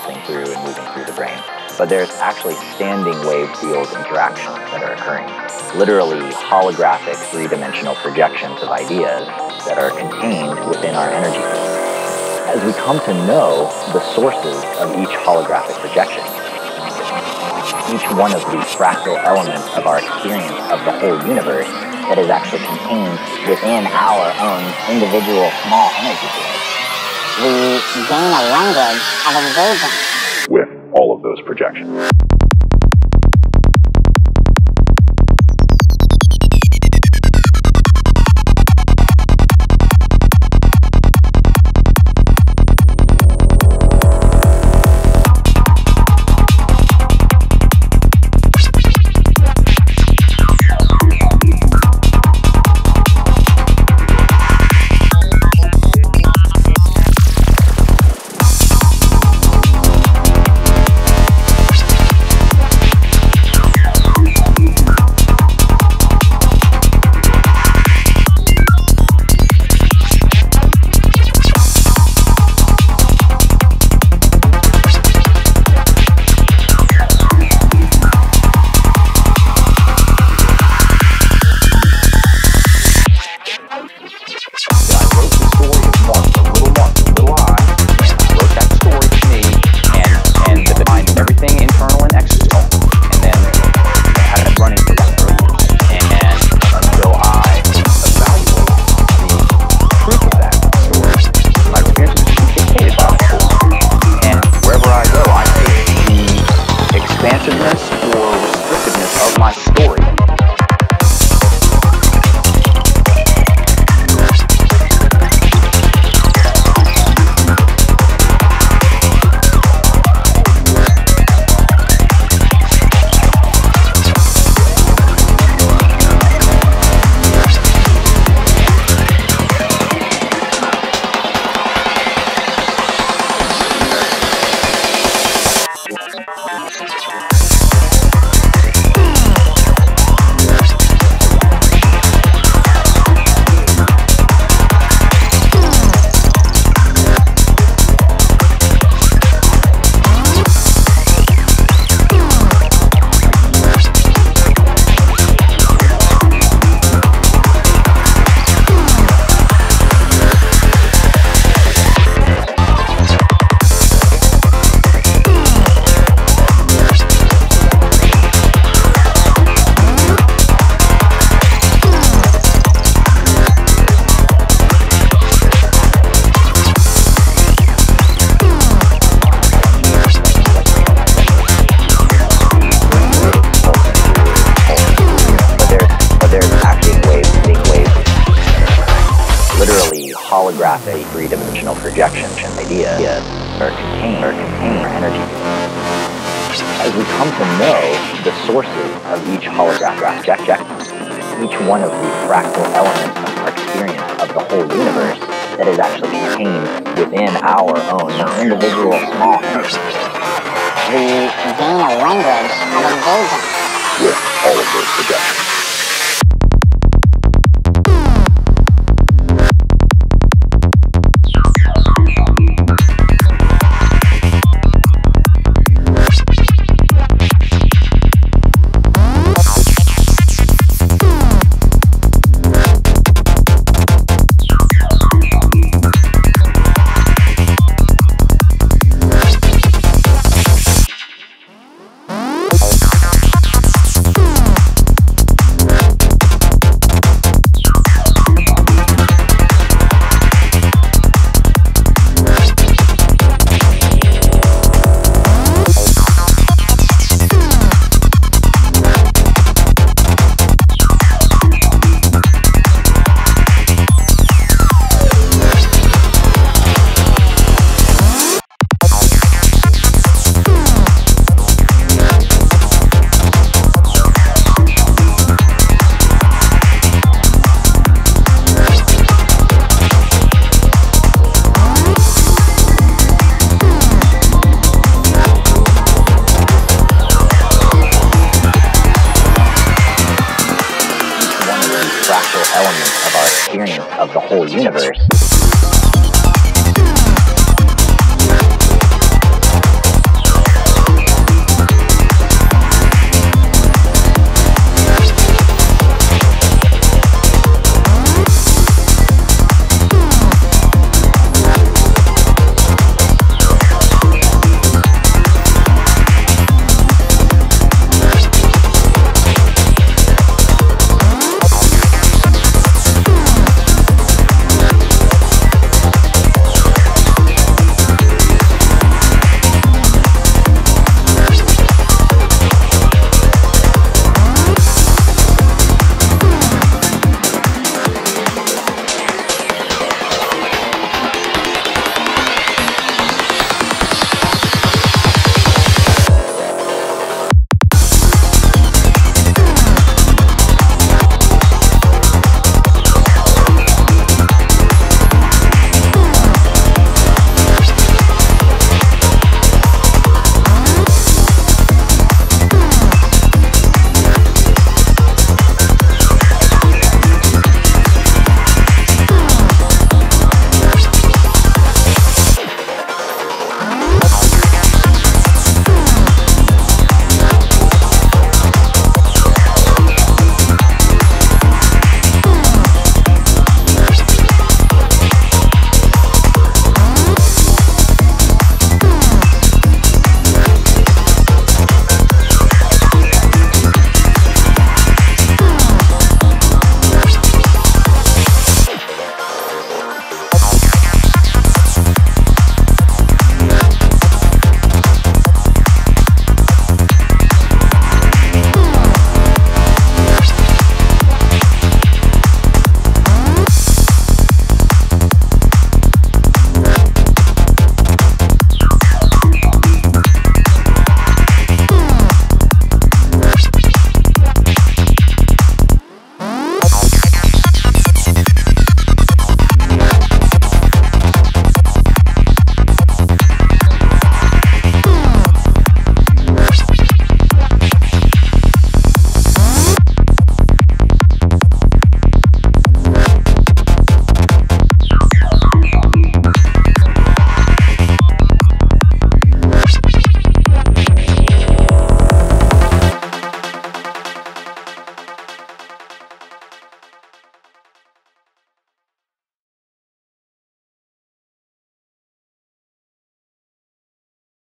pulsing through and moving through the brain. But there's actually standing wave field interactions that are occurring. Literally holographic three-dimensional projections of ideas that are contained within our energy field. As we come to know the sources of each holographic projection, each one of the fractal elements of our experience of the whole universe that is actually contained within our own individual small energy field, we gain a language of illusion with all of those projections. Holographic three-dimensional projections and ideas are contained our energy. As we come to know the sources of each holographic projection, each one of the fractal elements of our experience of the whole universe that is actually contained within our own individual small energy, we gain a language of illusion with all of those projections. Fractal elements of our experience of the whole universe